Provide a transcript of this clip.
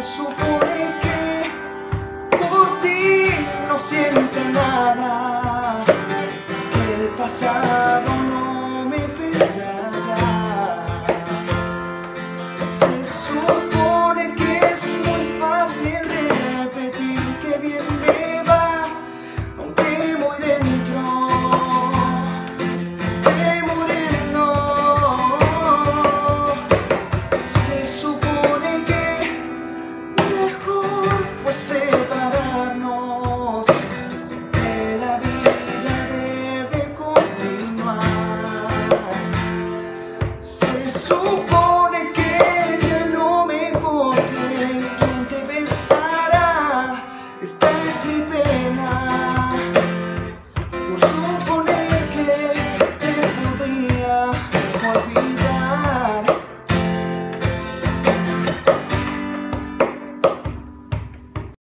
supone que por ti no siento nada, que el pasado no me pesa ya. Se supone que es muy fácil repetir que bien me va, aunque muy dentro esté muriendo. Se supone que mejor fue separar.